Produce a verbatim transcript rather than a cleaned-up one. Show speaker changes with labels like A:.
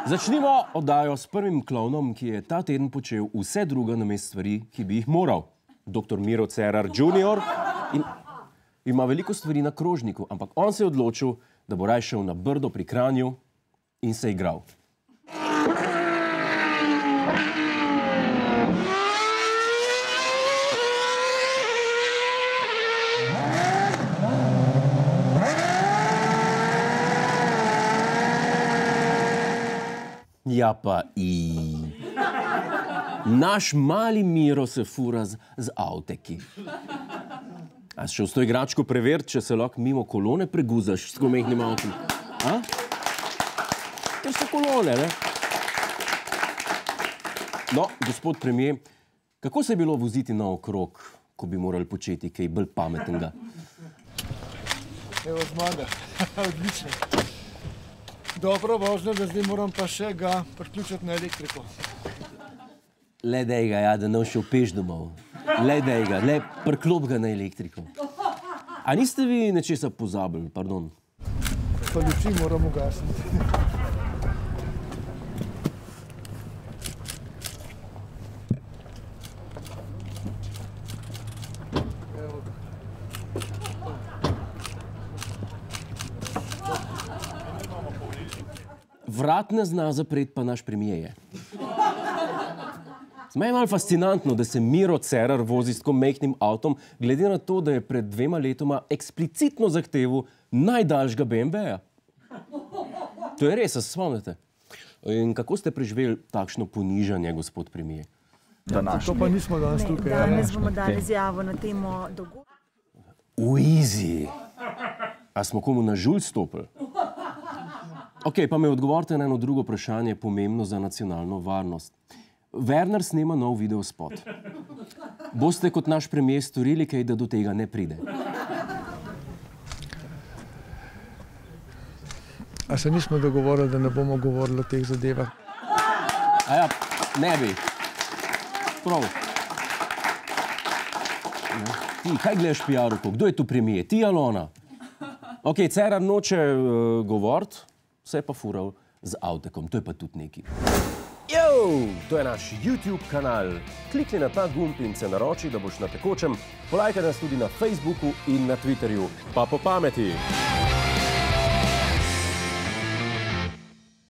A: Začnimo oddajo s prvim klovnom, ki je ta teden počel vse drugo namesto stvari, ki bi jih moral. Doktor Miro Cerar junior in ima veliko stvari na krožniku, ampak on se je odločil, da bo raje šel na Brdo pri Kranju in se igral. Ja pa i. Naš mali Miro se fura z, z avteki. A si šel s to igračko preveriti, če se lahko mimo kolone preguzaš s komehnim avtom? A? Ker so kolone, ne? No, gospod premier, kako se je bilo voziti naokrog, ko bi morali početi kaj bolj pametnega?
B: Evo zmaga, odlično. Dobro vožnja, da zdaj moram pa še ga priključiti na elektriko.
A: Le dej ga, ja, da ne šel peš domov. Le dej ga, le priklop ga na elektriko. A niste vi nečesa pozabili, pardon?
B: Pa luči moram ugasniti.
A: Vrat ne zna zapreti pa naš premier je. Zmaj je malo fascinantno, da se Miro Cerar vozi s tako majhnim avtom, glede na to, da je pred dvema letoma eksplicitno zahteval najdaljšega B M W-ja. To je res, se spomnite. In kako ste preživeli takšno ponižanje, gospod premier?
B: To pa nismo danes tukaj.
C: Danes bomo dali izjavo na temo dogodka.
A: Uizi! A smo komu na žulj stopili? Ok, pa me odgovorite na eno drugo vprašanje, pomembno za nacionalno varnost. Werner snema nov videospot. Boste kot naš premier storili kaj, da do tega ne pride?
B: A se nismo dogovorili, da ne bomo govorili o teh zadevah?
A: A ja, ne bi. Prav. Ti, kaj gledaš pijarovko? Kdo je tu premier? Ti ali ona? Ok, Cerar noče uh, govoriti, se je pa fural z avtekom. To je pa tudi neki. Yo! To je naš YouTube kanal. Klikni na ta gumb in se naroči, da boš na tekočem. Polajkaj nas tudi na Facebooku in na Twitterju. Pa po pameti!